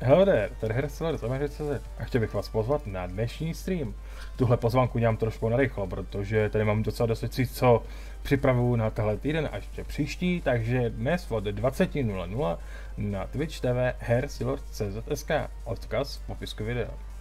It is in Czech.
Hello there, tady Hersilor z Americe.cz a chtěl bych vás pozvat na dnešní stream. Tuhle pozvánku dělám trošku narychlo, protože tady mám docela dost věcí, co připravuju na tenhle týden a ještě příští, takže dnes od 20:00 na Twitch TV Hersilor.cz.sk, odkaz v popisku videa.